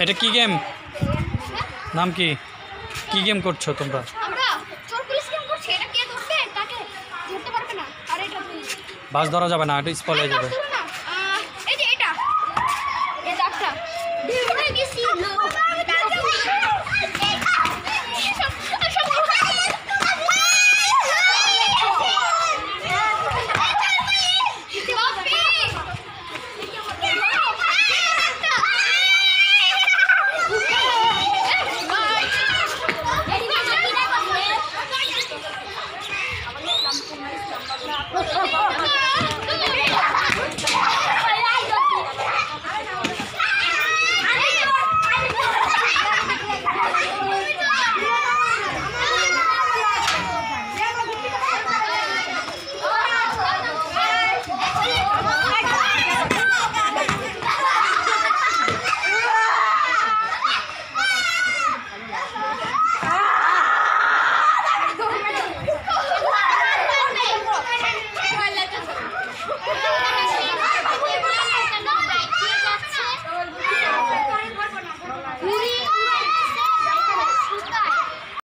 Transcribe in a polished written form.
এটা কি গেম? নাম কি? কি গেম করছো তোমরা? আমরা চোর পুলিশ গেম করছি। এটা কে ধরবে তাকে ধরতে পারবে না। আর এটা বাস ধরা যাবে না, এটা স্পট হয়ে যাবে।